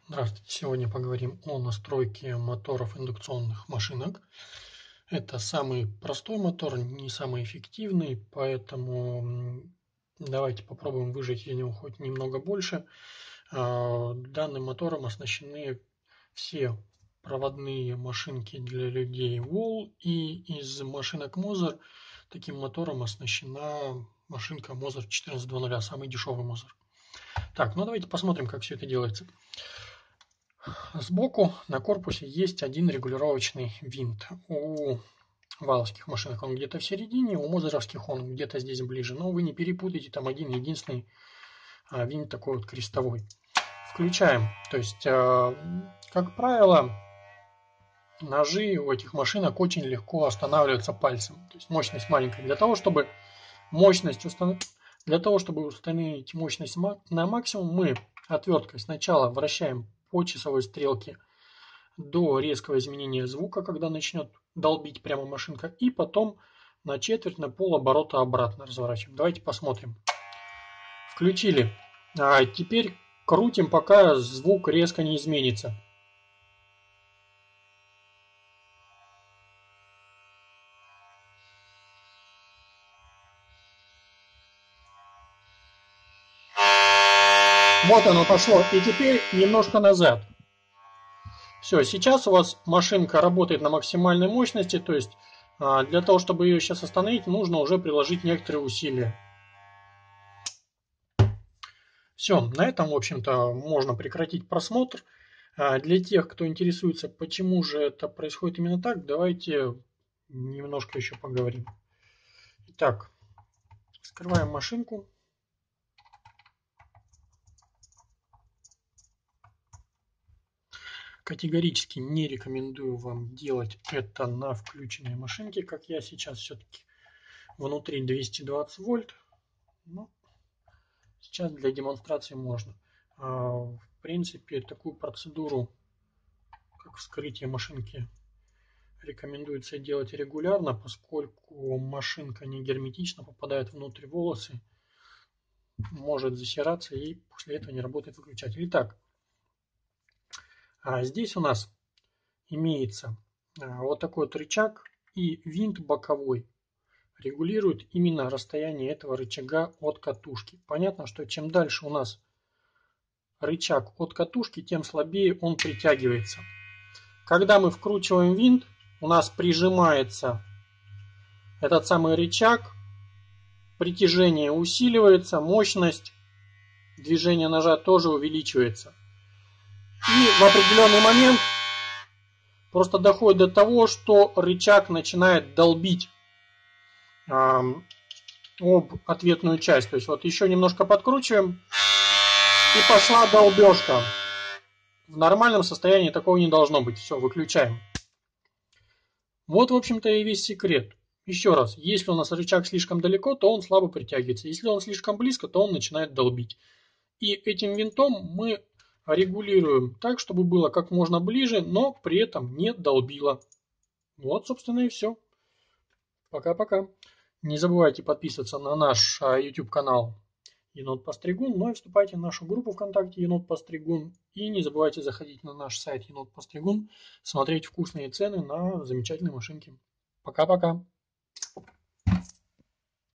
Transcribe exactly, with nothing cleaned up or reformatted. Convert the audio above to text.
Здравствуйте! Сегодня поговорим о настройке моторов индукционных машинок. Это самый простой мотор, не самый эффективный, поэтому давайте попробуем выжать из него хоть немного больше. Данным мотором оснащены все проводные машинки для людей Wall, и из машинок Moser таким мотором оснащена машинка Moser четырнадцать два ноль, самый дешевый Moser. Так, ну давайте посмотрим, как все это делается. Сбоку на корпусе есть один регулировочный винт. У валовских машинок он где-то в середине, у мозеровских он где-то здесь ближе. Но вы не перепутайте, там один единственный винт такой вот крестовой. Включаем. То есть, как правило, ножи у этих машинок очень легко останавливаются пальцем. То есть мощность маленькая. Для того, чтобы мощность установить, для того, чтобы установить мощность на максимум, мы отверткой сначала вращаем по часовой стрелке до резкого изменения звука, когда начнет долбить прямо машинка, и потом на четверть, на пол оборота обратно разворачиваем. Давайте посмотрим. Включили. А теперь крутим, пока звук резко не изменится. Вот оно пошло. И теперь немножко назад. Все, сейчас у вас машинка работает на максимальной мощности, то есть для того, чтобы ее сейчас остановить, нужно уже приложить некоторые усилия. Все, на этом, в общем-то, можно прекратить просмотр. Для тех, кто интересуется, почему же это происходит именно так, давайте немножко еще поговорим. Итак, скрываем машинку. Категорически не рекомендую вам делать это на включенной машинке, как я сейчас. Все-таки внутри двести двадцать вольт. Но сейчас для демонстрации можно. В принципе, такую процедуру, как вскрытие машинки, рекомендуется делать регулярно, поскольку машинка не герметично попадает внутрь волосы, может засираться, и после этого не работает выключатель. Итак, здесь у нас имеется вот такой вот рычаг, и винт боковой регулирует именно расстояние этого рычага от катушки. Понятно, что чем дальше у нас рычаг от катушки, тем слабее он притягивается. Когда мы вкручиваем винт, у нас прижимается этот самый рычаг, притяжение усиливается, мощность движения ножа тоже увеличивается. И в определенный момент просто доходит до того, что рычаг начинает долбить э, об ответную часть. То есть вот еще немножко подкручиваем, и пошла долбежка. В нормальном состоянии такого не должно быть. Все, выключаем. Вот, в общем-то, и весь секрет. Еще раз, если у нас рычаг слишком далеко, то он слабо притягивается. Если он слишком близко, то он начинает долбить. И этим винтом мы регулируем так, чтобы было как можно ближе, но при этом не долбило. Вот, собственно, и все. Пока-пока. Не забывайте подписываться на наш YouTube канал Енот Постригун, ну и вступайте в нашу группу ВКонтакте Енот Постригун. И не забывайте заходить на наш сайт Енот Постригун, смотреть вкусные цены на замечательные машинки. Пока-пока.